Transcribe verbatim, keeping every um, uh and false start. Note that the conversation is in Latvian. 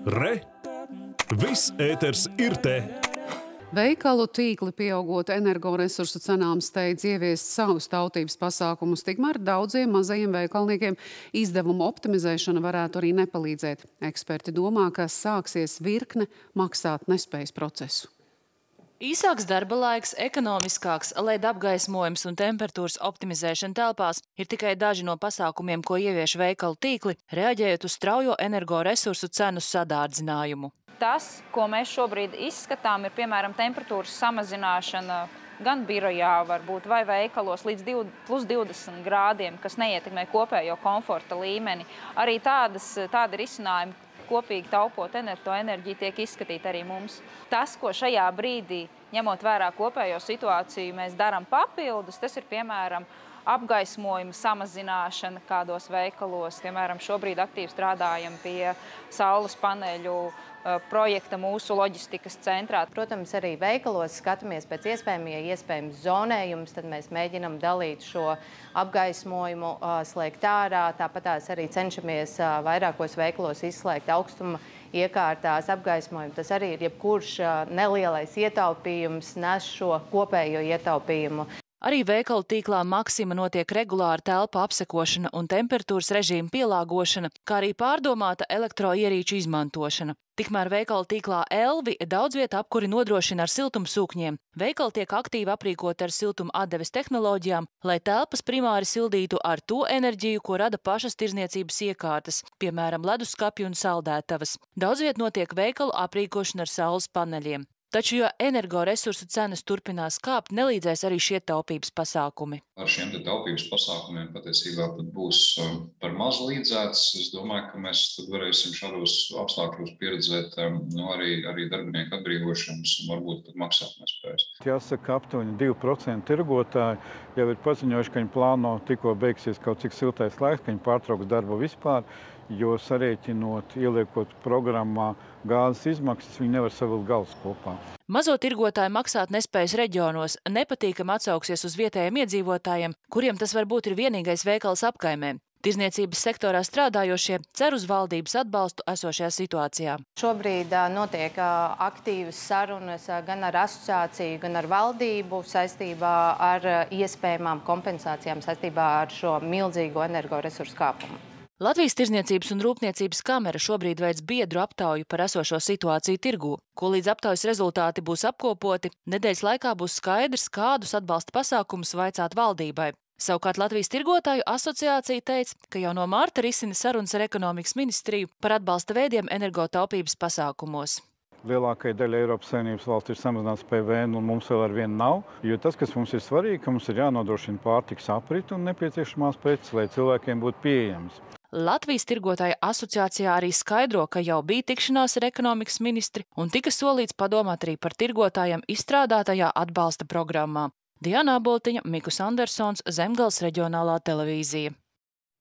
Re! Viss ēters ir te! Veikalu tīkli pieaugot energoresursu cenām steidz ieviest savus taupības pasākumus, tikmēr daudziem mazajiem veikalniekiem izdevumu optimizēšana varētu arī nepalīdzēt. Eksperti domā, ka sāksies virkne maksāt nespējas procesu. Īsāks darba laiks, ekonomiskāks, L E D apgaismojums un temperatūras optimizēšana telpās ir tikai daži no pasākumiem, ko ievieš veikalu tīkli, reaģējot uz straujo energoresursu cenu sadārdzinājumu. Tas, ko mēs šobrīd izskatām, ir piemēram temperatūras samazināšana gan birojā, varbūt, vai veikalos līdz plus divdesmit grādiem, kas neietekmē kopējo komforta līmeni. Arī tādas, tādi risinājumi, kopīgi taupot enerģiju, tiek izskatīti arī mums. Tas, ko šajā brīdī, ņemot vērā kopējo situāciju, mēs darām papildus, tas ir piemēram apgaismojuma samazināšana kādos veikalos. Piemēram, šobrīd aktīvi strādājam pie saules paneļu projekta mūsu loģistikas centrā. Protams, arī veikalos skatāmies pēc iespējām, ja iespējams zonējums, tad mēs mēģinam dalīt šo apgaismojumu, slēgt ārā. Tāpatās arī cenšamies vairākos veikalos izslēgt augstuma iekārtās apgaismojumu. Tas arī ir jebkurš nelielais ietaupījums nes šo kopējo ietaupījumu. Arī veikalu tīklā Maksima notiek regulāra telpa apsekošana un temperatūras režīma pielāgošana, kā arī pārdomāta elektroierīču izmantošana. Tikmēr veikalu tīklā Elvi daudz vieta apkuri nodrošina ar siltumsūkņiem. Veikali tiek aktīvi aprīkoti ar siltuma atdeves tehnoloģijām, lai telpas primāri sildītu ar to enerģiju, ko rada pašas tirzniecības iekārtas, piemēram, leduskapji un saldētavas. Daudz vieta notiek veikalu aprīkošana ar saules paneļiem. Taču, jo energoresursu cenas turpinās kāpt, nelīdzēs arī šie taupības pasākumi. Ar šiem te taupības pasākumiem patiesībā pat būs par maz līdzēts. Es domāju, ka mēs tad varēsim šādos apstākļos pieredzēt nu, arī, arī darbinieku atbrīvošanas un varbūt pat maksātnespējas. Jāsaka, aptuveni divi procenti tirgotāji jau ir paziņojuši, ka viņi plāno tikko beigsies kaut cik siltais laiks, ka viņi pārtrauks darbu vispār, jo sarēķinot, ieliekot programmā gāzes izmaksas, viņi nevar savilkt galus kopā. Mazo tirgotāju maksāt nespējas reģionos nepatīkam atsauksies uz vietējiem iedzīvotājiem, kuriem tas varbūt ir vienīgais veikals apkaimē. Tirzniecības sektorā strādājošie cer uz valdības atbalstu esošajā situācijā. Šobrīd notiek aktīvas sarunas gan ar asociāciju, gan ar valdību saistībā ar iespējamām kompensācijām saistībā ar šo milzīgo energoresursu kāpumu. Latvijas Tirzniecības un Rūpniecības kamera šobrīd veic biedru aptauju par esošo situāciju tirgū. Ko līdz aptaujas rezultāti būs apkopoti, nedēļas laikā būs skaidrs, kādus atbalsta pasākumus vaicāt valdībai. Savukārt Latvijas tirgotāju asociācija teica, ka jau no mārta risina sarunas ar ekonomikas ministriju par atbalsta veidiem energotaupības pasākumos. Lielākajai daļai Eiropas Savienības valsts ir samazināts P V N un mums vēl ar vienu nav, jo tas, kas mums ir svarīgi, ka mums ir jānodrošina pārtikas aprite un nepieciešamās preces, lai cilvēkiem būtu pieejams. Latvijas tirgotāju asociācijā arī skaidro, ka jau bija tikšanās ar ekonomikas ministri un tika solīts padomāt arī par tirgotājiem izstrādātajā atbalsta programmā. Diana Boltiņa, Mikus Andersons, Zemgales reģionālā televīzija.